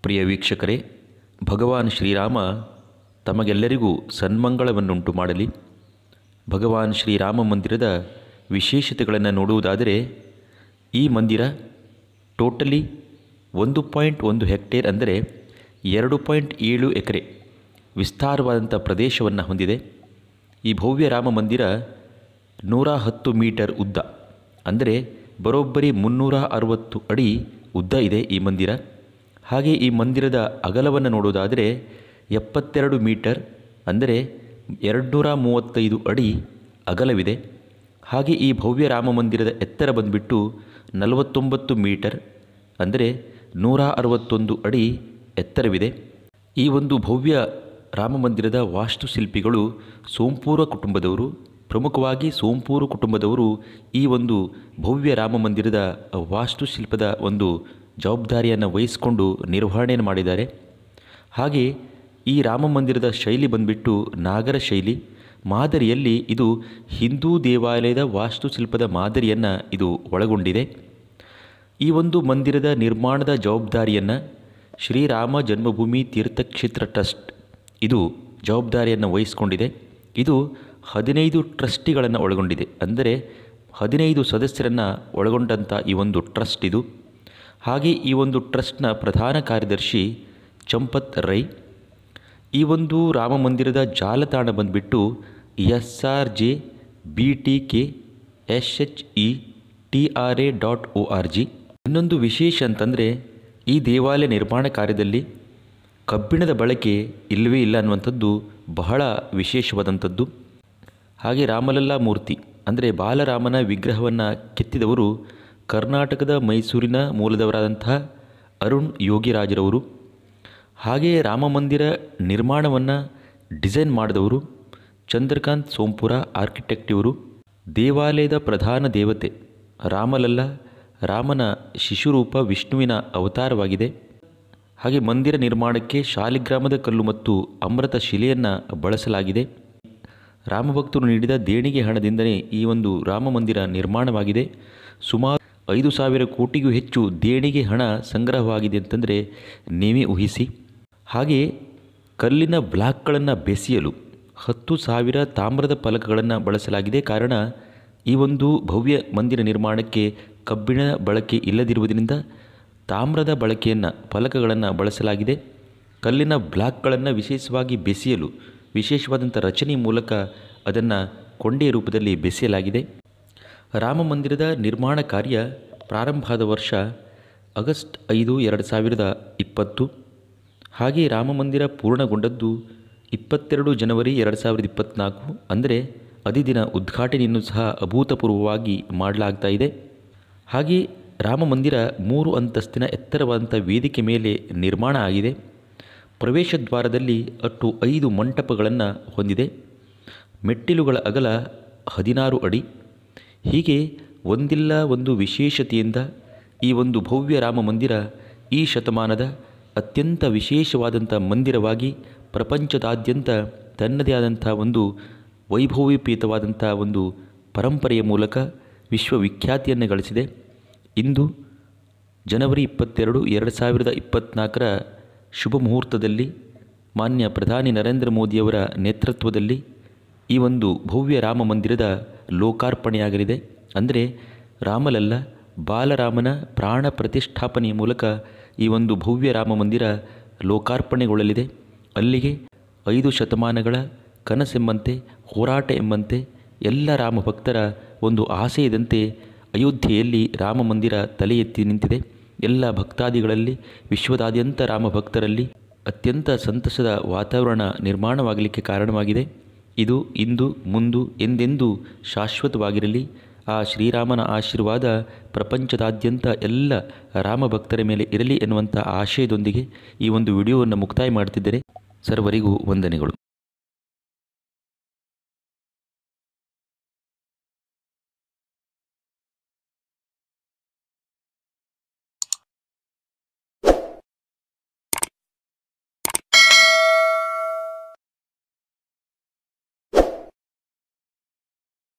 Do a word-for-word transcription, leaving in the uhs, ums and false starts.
ಪ್ರಿಯ ವೀಕ್ಷಕರೇ, ಭಗವಾನ್ ಶ್ರೀರಾಮ ತಮಗೆಲ್ಲರಿಗೂ ಸನ್ಮಂಗಳವನ್ನುಂಟು ಮಾಡಲಿ. ಭಗವಾನ್ ಶ್ರೀರಾಮ ಮಂದಿರದ ವಿಶೇಷತೆಗಳನ್ನು ನೋಡುವುದಾದರೆ, ಈ ಮಂದಿರ ಟೋಟಲಿ ಒಂದು ಪಾಯಿಂಟ್ ಒಂದು ಹೆಕ್ಟೇರ್ ಅಂದರೆ ಎರಡು ಪಾಯಿಂಟ್ ಏಳು ಎಕರೆ ವಿಸ್ತಾರವಾದಂಥ ಪ್ರದೇಶವನ್ನು ಹೊಂದಿದೆ. ಈ ಭವ್ಯ ರಾಮ ಮಂದಿರ ನೂರ ಹತ್ತು ಮೀಟರ್ ಉದ್ದ ಅಂದರೆ ಬರೋಬ್ಬರಿ ಮುನ್ನೂರ ಅರವತ್ತು ಅಡಿ ಉದ್ದ ಇದೆ ಈ ಮಂದಿರ. ಹಾಗೆ ಈ ಮಂದಿರದ ಅಗಲವನ್ನು ನೋಡೋದಾದರೆ ಎಪ್ಪತ್ತೆರಡು ಮೀಟರ್ ಅಂದರೆ ಎರಡುನೂರ ಮೂವತ್ತೈದು ಅಡಿ ಅಗಲವಿದೆ. ಹಾಗೆ ಈ ಭವ್ಯ ರಾಮ ಮಂದಿರದ ಎತ್ತರ ಬಂದುಬಿಟ್ಟು ನಲವತ್ತೊಂಬತ್ತು ಮೀಟರ್ ಅಂದರೆ ನೂರ ಅರವತ್ತೊಂದು ಅಡಿ ಎತ್ತರವಿದೆ. ಈ ಒಂದು ಭವ್ಯ ರಾಮ ಮಂದಿರದ ವಾಸ್ತುಶಿಲ್ಪಿಗಳು ಸೋಂಪೂರ ಕುಟುಂಬದವರು. ಪ್ರಮುಖವಾಗಿ ಸೋಂಪೂರು ಕುಟುಂಬದವರು ಈ ಒಂದು ಭವ್ಯ ರಾಮ ಮಂದಿರದ ವಾಸ್ತುಶಿಲ್ಪದ ಒಂದು ಜವಾಬ್ದಾರಿಯನ್ನು ವಹಿಸಿಕೊಂಡು ನಿರ್ವಹಣೆಯನ್ನು ಮಾಡಿದ್ದಾರೆ. ಹಾಗೆ ಈ ರಾಮ ಮಂದಿರದ ಶೈಲಿ ಬಂದುಬಿಟ್ಟು ನಾಗರ ಶೈಲಿ ಮಾದರಿಯಲ್ಲಿ ಇದು ಹಿಂದೂ ದೇವಾಲಯದ ವಾಸ್ತುಶಿಲ್ಪದ ಮಾದರಿಯನ್ನು ಇದು ಒಳಗೊಂಡಿದೆ. ಈ ಒಂದು ಮಂದಿರದ ನಿರ್ಮಾಣದ ಜವಾಬ್ದಾರಿಯನ್ನು ಶ್ರೀರಾಮ ಜನ್ಮಭೂಮಿ ತೀರ್ಥಕ್ಷೇತ್ರ ಟ್ರಸ್ಟ್ ಇದು ಜವಾಬ್ದಾರಿಯನ್ನು ವಹಿಸಿಕೊಂಡಿದೆ. ಇದು ಹದಿನೈದು ಟ್ರಸ್ಟಿಗಳನ್ನು ಒಳಗೊಂಡಿದೆ, ಅಂದರೆ ಹದಿನೈದು ಸದಸ್ಯರನ್ನು ಒಳಗೊಂಡಂಥ ಈ ಒಂದು ಟ್ರಸ್ಟ್ ಇದು. ಹಾಗೆ ಈ ಒಂದು ಟ್ರಸ್ಟ್ನ ಪ್ರಧಾನ ಕಾರ್ಯದರ್ಶಿ ಚಂಪತ್ ರೈ. ಈ ಒಂದು ರಾಮ ಮಂದಿರದ ಜಾಲತಾಣ ಬಂದುಬಿಟ್ಟು S R J B T K S H E T R A dot O R G. ಇನ್ನೊಂದು ವಿಶೇಷ ಅಂತಂದರೆ, ಈ ದೇವಾಲಯ ನಿರ್ಮಾಣ ಕಾರ್ಯದಲ್ಲಿ ಕಬ್ಬಿಣದ ಬಳಕೆ ಇಲ್ಲವೇ ಇಲ್ಲ ಅನ್ನುವಂಥದ್ದು ಬಹಳ ವಿಶೇಷವಾದಂಥದ್ದು. ಹಾಗೆ ರಾಮಲಲ್ಲಾ ಮೂರ್ತಿ ಅಂದರೆ ಬಾಲರಾಮನ ವಿಗ್ರಹವನ್ನು ಕೆತ್ತಿದವರು ಕರ್ನಾಟಕದ ಮೈಸೂರಿನ ಮೂಲದವರಾದಂತಹ ಅರುಣ್ ಯೋಗಿರಾಜರವರು. ಹಾಗೆಯೇ ರಾಮ ಮಂದಿರ ನಿರ್ಮಾಣವನ್ನು ಡಿಸೈನ್ ಮಾಡಿದವರು ಚಂದ್ರಕಾಂತ್ ಸೋಂಪುರ ಆರ್ಕಿಟೆಕ್ಟ್ ಇವರು. ದೇವಾಲಯದ ಪ್ರಧಾನ ದೇವತೆ ರಾಮಲಲ್ಲ ರಾಮನ ಶಿಶುರೂಪ ವಿಷ್ಣುವಿನ ಅವತಾರವಾಗಿದೆ. ಹಾಗೆ ಮಂದಿರ ನಿರ್ಮಾಣಕ್ಕೆ ಶಾಲಿಗ್ರಾಮದ ಕಲ್ಲು ಮತ್ತು ಅಮೃತ ಶಿಲೆಯನ್ನು ಬಳಸಲಾಗಿದೆ. ರಾಮಭಕ್ತರು ನೀಡಿದ ದೇಣಿಗೆ ಹಣದಿಂದಲೇ ಈ ಒಂದು ರಾಮ ಮಂದಿರ ನಿರ್ಮಾಣವಾಗಿದೆ. ಸುಮಾರು ಐದು ಸಾವಿರ ಕೋಟಿಗೂ ಹೆಚ್ಚು ದೇಣಿಗೆ ಹಣ ಸಂಗ್ರಹವಾಗಿದೆ ಅಂತಂದರೆ ನೀವೇ ಊಹಿಸಿ. ಹಾಗೆಯೇ ಕಲ್ಲಿನ ಬ್ಲಾಕ್ಗಳನ್ನು ಬೆಸೆಯಲು ಹತ್ತು ಸಾವಿರ ತಾಮ್ರದ ಫಲಕಗಳನ್ನು ಬಳಸಲಾಗಿದೆ. ಕಾರಣ ಈ ಒಂದು ಭವ್ಯ ಮಂದಿರ ನಿರ್ಮಾಣಕ್ಕೆ ಕಬ್ಬಿಣ ಬಳಕೆ ಇಲ್ಲದಿರುವುದರಿಂದ ತಾಮ್ರದ ಬಳಕೆಯನ್ನು ಫಲಕಗಳನ್ನು ಬಳಸಲಾಗಿದೆ. ಕಲ್ಲಿನ ಬ್ಲಾಕ್ಗಳನ್ನು ವಿಶೇಷವಾಗಿ ಬೆಸೆಯಲು ವಿಶೇಷವಾದಂಥ ರಚನೆ ಮೂಲಕ ಅದನ್ನು ಕೊಂಡೆ ರೂಪದಲ್ಲಿ ಬೆಸೆಯಲಾಗಿದೆ. ರಾಮ ಮಂದಿರದ ನಿರ್ಮಾಣ ಕಾರ್ಯ ಪ್ರಾರಂಭ ಆದ ವರ್ಷ ಆಗಸ್ಟ್ ಐದು ಎರಡು ಸಾವಿರದ ಇಪ್ಪತ್ತು. ಹಾಗೆ ರಾಮ ಮಂದಿರ ಪೂರ್ಣಗೊಂಡದ್ದು ಇಪ್ಪತ್ತೆರಡು ಜನವರಿ ಎರಡು ಸಾವಿರದ ಇಪ್ಪತ್ತ್ನಾಲ್ಕು. ಅಂದರೆ ಅದೇ ದಿನ ಉದ್ಘಾಟನೆಯನ್ನು ಸಹ ಅಭೂತಪೂರ್ವವಾಗಿ ಮಾಡಲಾಗ್ತಾ ಇದೆ. ಹಾಗೆ ರಾಮ ಮಂದಿರ ಮೂರು ಅಂತಸ್ತಿನ ಎತ್ತರವಾದಂಥ ವೇದಿಕೆ ಮೇಲೆ ನಿರ್ಮಾಣ ಆಗಿದೆ. ಪ್ರವೇಶ ದ್ವಾರದಲ್ಲಿ ಒಟ್ಟು ಐದು ಮಂಟಪಗಳನ್ನು ಹೊಂದಿದೆ. ಮೆಟ್ಟಿಲುಗಳ ಅಗಲ ಹದಿನಾರು ಅಡಿ. ಹೀಗೆ ಒಂದಿಲ್ಲ ಒಂದು ವಿಶೇಷತೆಯಿಂದ ಈ ಒಂದು ಭವ್ಯ ರಾಮ ಮಂದಿರ ಈ ಶತಮಾನದ ಅತ್ಯಂತ ವಿಶೇಷವಾದಂಥ ಮಂದಿರವಾಗಿ ಪ್ರಪಂಚದಾದ್ಯಂತ ತನ್ನದೇ ಆದಂಥ ಒಂದು ವೈಭವೋಪೇತವಾದಂಥ ಒಂದು ಪರಂಪರೆಯ ಮೂಲಕ ವಿಶ್ವವಿಖ್ಯಾತಿಯನ್ನು ಗಳಿಸಿದೆ. ಇಂದು ಜನವರಿ ಇಪ್ಪತ್ತೆರಡು ಎರಡು ಸಾವಿರದ ಇಪ್ಪತ್ತ್ನಾಲ್ಕರ ಶುಭ ಮುಹೂರ್ತದಲ್ಲಿ ಮಾನ್ಯ ಪ್ರಧಾನಿ ನರೇಂದ್ರ ಮೋದಿಯವರ ನೇತೃತ್ವದಲ್ಲಿ ಈ ಒಂದು ಭವ್ಯ ರಾಮ ಮಂದಿರದ ಲೋಕಾರ್ಪಣೆಯಾಗಲಿದೆ. ಅಂದರೆ ರಾಮಲಲ್ಲ ಬಾಲರಾಮನ ಪ್ರಾಣ ಪ್ರತಿಷ್ಠಾಪನೆಯ ಮೂಲಕ ಈ ಒಂದು ಭವ್ಯ ರಾಮ ಮಂದಿರ ಲೋಕಾರ್ಪಣೆಗೊಳ್ಳಲಿದೆ. ಅಲ್ಲಿಗೆ ಐದು ಶತಮಾನಗಳ ಕನಸೆಂಬಂತೆ ಹೋರಾಟ ಎಂಬಂತೆ ಎಲ್ಲ ರಾಮ ಭಕ್ತರ ಒಂದು ಆಸೆಯದಂತೆ ಅಯೋಧ್ಯೆಯಲ್ಲಿ ರಾಮ ಮಂದಿರ ತಲೆ ಎತ್ತಿ ನಿಂತಿದೆ. ಎಲ್ಲ ಭಕ್ತಾದಿಗಳಲ್ಲಿ ವಿಶ್ವದಾದ್ಯಂತ ರಾಮ ಭಕ್ತರಲ್ಲಿ ಅತ್ಯಂತ ಸಂತಸದ ವಾತಾವರಣ ನಿರ್ಮಾಣವಾಗಲಿಕ್ಕೆ ಕಾರಣವಾಗಿದೆ. ಇದು ಇಂದು ಮುಂದು ಎಂದೆಂದೂ ಶಾಶ್ವತವಾಗಿರಲಿ. ಆ ಶ್ರೀರಾಮನ ಆಶೀರ್ವಾದ ಪ್ರಪಂಚದಾದ್ಯಂತ ಎಲ್ಲ ರಾಮ ಭಕ್ತರ ಮೇಲೆ ಇರಲಿ ಎನ್ನುವಂಥ ಆಶಯದೊಂದಿಗೆ ಈ ಒಂದು ವಿಡಿಯೋವನ್ನು ಮುಕ್ತಾಯ ಮಾಡ್ತಿದ್ದೇನೆ. ಸರ್ವರಿಗೂ ವಂದನೆಗಳು.